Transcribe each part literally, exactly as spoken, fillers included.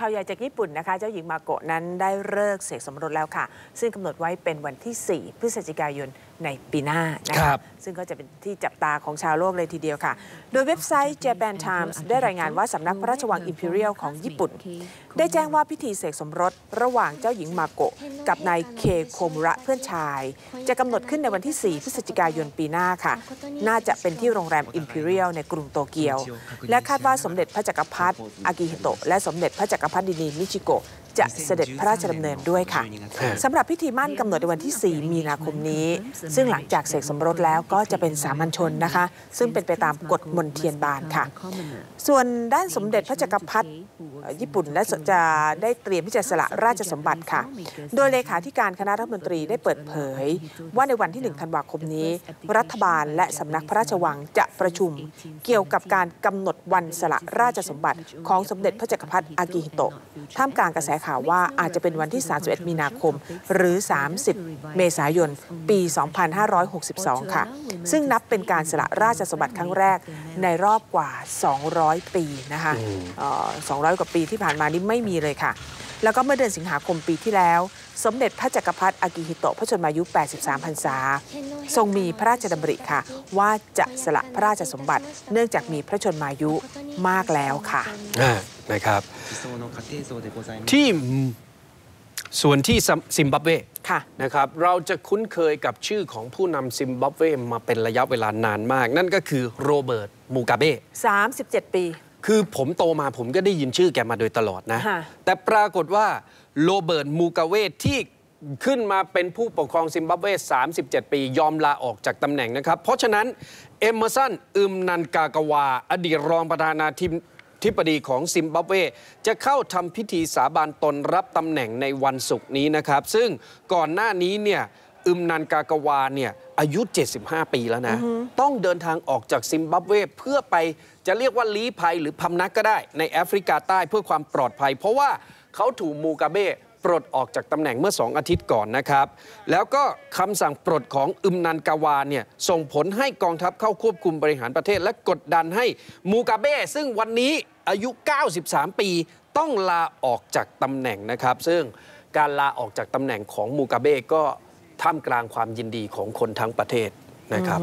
าวใหญ่จากญี่ปุ่นนะคะเจ้าหญิงมาโกะนั้นได้เลิกเสกสมรสแล้วค่ะซึ่งกำหนดไว้เป็นวันที่สี่พฤศจิกายนในปีหน้านะคะซึ่งก็จะเป็นที่จับตาของชาวโลกเลยทีเดียวค่ะโดยเว็บไซต์ Japan Times ได้รายงานว่าสำนักพระราชวัง Imperial ของญี่ปุ่นได้แจ้งว่าพิธีเสกสมรสระหว่างเจ้าหญิงมาโกะกับนายเคโคมุระเพื่อนชายจะกำหนดขึ้นในวันที่สี่พฤศจิกายนปีหน้าค่ะน่าจะเป็นที่โรงแรม Imperial ในกรุงโตเกียวและคาดว่าสมเด็จพระจักรพรรดิอากิฮิโตะและสมเด็จพระจักรพรรดินีมิชิโกะจะเสด็จพระราชดำเนินด้วยค่ะสำหรับพิธีมั่นกำหนดในวันที่สี่มีนาคมนี้ซึ่งหลังจากเสกสมรสแล้วก็จะเป็นสามัญชนนะคะซึ่งเป็นไปตามกฎมนเทียนบานค่ะส่วนด้านสมเด็จพระจักรพรรดิญี่ปุ่นและจะได้เตรียมที่จะสละราชสมบัติค่ะโดยเลขาธิการคณะรัฐมนตรีได้เปิดเผยว่าในวันที่หนึ่งธันวาคมนี้รัฐบาลและสำนักพระราชวังจะประชุมเกี่ยวกับการกำหนดวันสละราชสมบัติของสมเด็จพระจักรพรรดิอากิฮิโตะท่ามกลางกระแสข่าวว่าอาจจะเป็นวันที่สามสิบเอ็ดมีนาคมหรือสามสิบเมษายนปีสองพันห้าร้อยหกสิบสองค่ะซึ่งนับเป็นการสละราชสมบัติครั้งแรกในรอบกว่าสองร้อยปีนะคะสองร้อยกว่าปีที่ผ่านมานี้ไม่มีเลยค่ะแล้วก็เมื่อเดือนสิงหาคมปีที่แล้วสมเด็จพระจักรพรรดิอากิฮิโตะพระชนมายุแปดสิบสามพรรษาทรงมีพระราชดำริค่ะว่าจะสละพระราชสมบัติเนื่องจากมีพระชนมายุมากแล้วค่ะนะครับที่ส่วนที่ซิมบับเวนะครับเราจะคุ้นเคยกับชื่อของผู้นำซิมบับเวมาเป็นระยะเวลานานมากนั่นก็คือโรเบิร์ตมูกาเบสามสิบเจ็ดปีคือผมโตมาผมก็ได้ยินชื่อแกมาโดยตลอดนะแต่ปรากฏว่าโรเบิร์ตมูกาเวที่ขึ้นมาเป็นผู้ปกครองซิมบับเวสามสิบเจ็ดปียอมลาออกจากตำแหน่งนะครับเพราะฉะนั้นเอมเมอร์สันอึมนันกากาวาอดีตรองประธานาธิบดีธิบดีของซิมบับเวจะเข้าทำพิธีสาบานตนรับตำแหน่งในวันศุกร์นี้นะครับซึ่งก่อนหน้านี้เนี่ยอึมนันกากาวาเนี่ยอายุเจ็ดสิบห้าปีแล้วนะ uh-huh. ต้องเดินทางออกจากซิมบับเวเพื่อไปจะเรียกว่าลี้ภัยหรือพำนักก็ได้ในแอฟริกาใต้เพื่อความปลอดภัยเพราะว่าเขาถูกมูกาเบปลดออกจากตำแหน่งเมื่อสองอาทิตย์ก่อนนะครับแล้วก็คำสั่งปลดของอึมนันกาวาเนี่ยส่งผลให้กองทัพเข้าควบคุมบริหารประเทศและกดดันให้มูกาเบซึ่งวันนี้อายุเก้าสิบสามปีต้องลาออกจากตำแหน่งนะครับซึ่งการลาออกจากตำแหน่งของมูกาเบก็ท่ามกลางความยินดีของคนทั้งประเทศนะครับ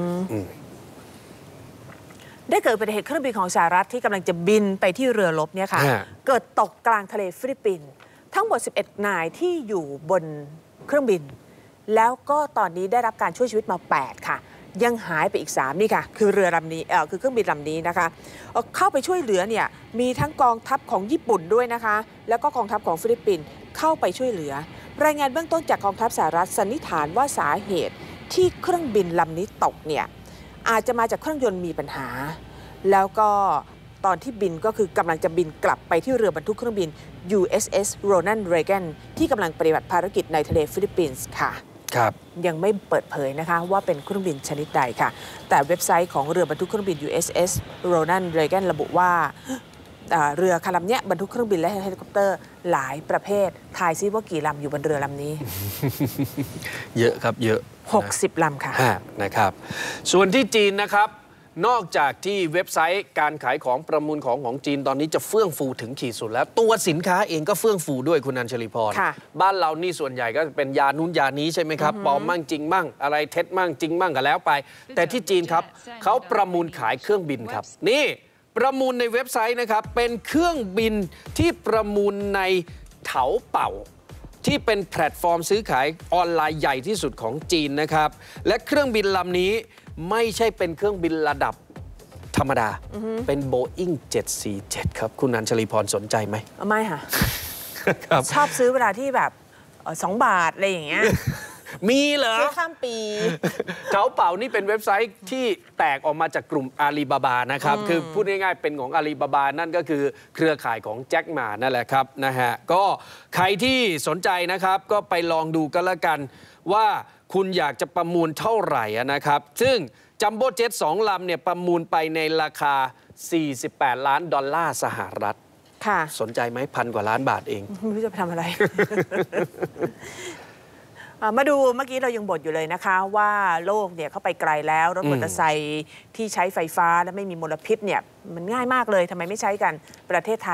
ได้เกิดอุบัติเหตุเครื่องบินของสหรัฐที่กำลังจะบินไปที่เรือรบเนี่ยค่ะเกิดตกกลางทะเลฟิลิปปินส์ทั้งหมดสิบเอ็ดนายที่อยู่บนเครื่องบินแล้วก็ตอนนี้ได้รับการช่วยชีวิตมาแปดค่ะยังหายไปอีกสามนี่ค่ะคือเรือลำนี้เออคือเครื่องบินลำนี้นะคะเข้าไปช่วยเหลือเนี่ยมีทั้งกองทัพของญี่ปุ่นด้วยนะคะแล้วก็กองทัพของฟิลิปปินส์เข้าไปช่วยเหลือรายงานเบื้องต้นจากกองทัพสหรัฐสันนิษฐานว่าสาเหตุที่เครื่องบินลำนี้ตกเนี่ยอาจจะมาจากเครื่องยนต์มีปัญหาแล้วก็ตอนที่บินก็คือกำลังจะบินกลับไปที่เรือบรรทุกเครื่องบิน ยู เอส เอส Ronald Reagan ที่กำลังปฏิบัติภารกิจในทะเลฟิลิปปินส์ค่ะยังไม่เปิดเผยนะคะว่าเป็นเครื่องบินชนิดใดค่ะแต่เว็บไซต์ของเรือบรรทุกเครื่องบิน ยู เอส เอส Ronald Reagan ระบุว่าเรือคันลำนี้บรรทุกเครื่องบินและเฮลิคอปเตอร์หลายประเภททายซิว่ากี่ลำอยู่บนเรือลำนี้เยอะครับเยอะหกสิบลำค่ะนะครับส่วนที่จีนนะครับนอกจากที่เว็บไซต์การขายของประมูลของของจีนตอนนี้จะเฟื่องฟูถึงขีดสุดแล้วตัวสินค้าเองก็เฟื่องฟูด้วยคุณอัญชลีพรบ้านเรานี่ส่วนใหญ่ก็เป็นยานู้นยานี้ใช่ไหมครับปลอมมั่งจริงมั่งอะไรเท็จมั่งจริงมั่งกันแล้วไปแต่ที่จีนครับเขาประมูลขายเครื่องบินครับนี่ประมูลในเว็บไซต์นะครับเป็นเครื่องบินที่ประมูลในเถาเป่าที่เป็นแพลตฟอร์มซื้อขายออนไลน์ใหญ่ที่สุดของจีนนะครับและเครื่องบินลำนี้ไม่ใช่เป็นเครื่องบินระดับธรรมดา uh-huh. เป็น Boeing เจ็ดสี่เจ็ดครับคุณอัญชลีพรสนใจไหมไม่ค่ะ ชอบซื้อเวลาที่แบบสองบาทอะไรอย่างเงี้ยมีเหรอซื้อข้ามปีเถาเป่านี่เป็นเว็บไซต์ที่แตกออกมาจากกลุ่มอาลีบาบานะครับคือพูดง่ายๆเป็นของอาลีบาบานั่นก็คือเครือข่ายของแจ็คหม่านั่นแหละครับนะฮะก็ใครที่สนใจนะครับก็ไปลองดูกันละกันว่าคุณอยากจะประมูลเท่าไหร่นะครับซึ่งจัมโบ้เจ็ตสองลำเนี่ยประมูลไปในราคาสี่สิบแปดล้านดอลลาร์สหรัฐค่ะสนใจไหมพันกว่าล้านบาทเองไม่รู้จะไปทำอะไร มาดูเมื่อกี้เรายังบ่นอยู่เลยนะคะว่าโลกเนี่ยเข้าไปไกลแล้วรถมอเตอร์ไซค์ที่ใช้ไฟฟ้าและไม่มีมลพิษเนี่ยมันง่ายมากเลยทำไมไม่ใช้กันประเทศไทย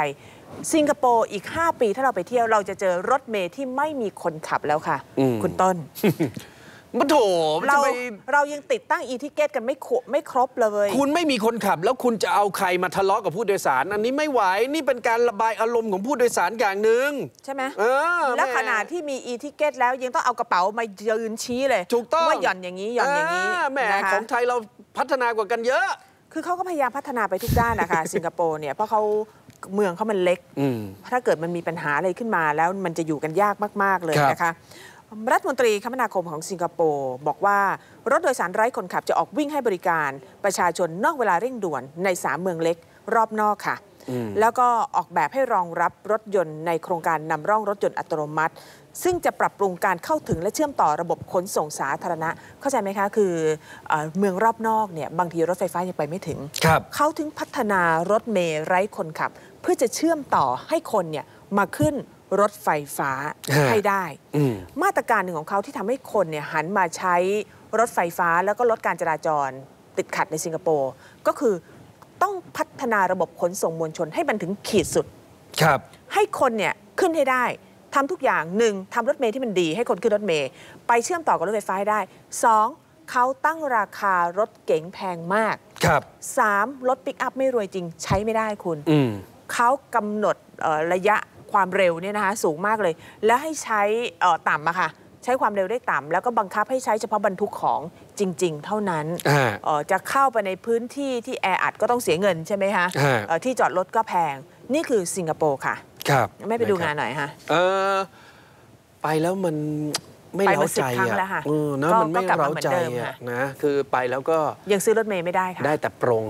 สิงคโปร์อีก ห้า ปีถ้าเราไปเที่ยวเราจะเจอรถเมล์ที่ไม่มีคนขับแล้วค่ะคุณต้นมันโถเราเรายังติดตั้งอีทิเกตกันไม่ไม่ครบเลยคุณไม่มีคนขับแล้วคุณจะเอาใครมาทะเลาะกับผู้โดยสารอันนี้ไม่ไหวนี่เป็นการระบายอารมณ์ของผู้โดยสารอย่างหนึ่งใช่ไหมแล้วขนาดที่มีอีทิเกตแล้วยังต้องเอากระเป๋ามายืนชี้เลยถูกต้องว่าหย่อนอย่างนี้หย่อนอย่างนี้แหมของไทยเราพัฒนากว่ากันเยอะคือเขาก็พยายามพัฒนาไปทุกด้านนะคะ สิงคโปร์เนี่ยเพราะเขาเมืองเขามันเล็กถ้าเกิดมันมีปัญหาอะไรขึ้นมาแล้วมันจะอยู่กันยากมากๆเลยนะคะรัฐมนตรีคมนาคมของสิงคโปร์บอกว่ารถโดยสารไร้คนขับจะออกวิ่งให้บริการประชาชนนอกเวลาเร่งด่วนในสามเมืองเล็กรอบนอกค่ะแล้วก็ออกแบบให้รองรับรถยนต์ในโครงการนำร่องรถยนต์อัตโนมัติซึ่งจะปรับปรุงการเข้าถึงและเชื่อมต่อระบบขนส่งสาธารณะเข้าใจไหมคะคือเมืองรอบนอกเนี่ยบางทีรถไฟฟ้ายังไปไม่ถึงเขาถึงพัฒนารถเมล์ไร้คนขับเพื่อจะเชื่อมต่อให้คนเนี่ยมาขึ้นรถไฟฟ้าให้ได้มาตรการหนึ่งของเขาที่ทำให้คนเนี่ยหันมาใช้รถไฟฟ้าแล้วก็ลดการจราจรติดขัดในสิงคโปร์ก็คือต้องพัฒนาระบบขนส่งมวลชนให้มันถึงขีดสุดครับให้คนเนี่ยขึ้นให้ได้ทำทุกอย่างหนึ่งทำรถเมล์ที่มันดีให้คนขึ้นรถเมล์ไปเชื่อมต่อกับรถไฟฟ้าได้สองเขาตั้งราคารถเก๋งแพงมากครับสามรถปิกอัพไม่รวยจริงใช้ไม่ได้คุณเขากำหนดระยะความเร็วเนี่ยนะคะสูงมากเลยแล้วให้ใช้ต่ำอะค่ะใช้ความเร็วได้ต่ำแล้วก็บังคับให้ใช้เฉพาะบรรทุกของจริงๆเท่านั้นจะเข้าไปในพื้นที่ที่แออัดก็ต้องเสียเงินใช่ไหมคะที่จอดรถก็แพงนี่คือสิงคโปร์ค่ะครับไม่ไปดูงานหน่อยฮะเออไปแล้วมันไม่เร้าใจอ่ะเออนะมันไม่เร้าใจอ่ะนะคือไปแล้วก็ยังซื้อรถเมล์ไม่ได้ค่ะได้แต่ปรง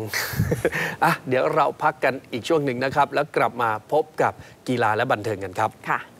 อ่ะเดี๋ยวเราพักกันอีกช่วงหนึ่งนะครับแล้วกลับมาพบกับกีฬาและบันเทิงกันครับค่ะ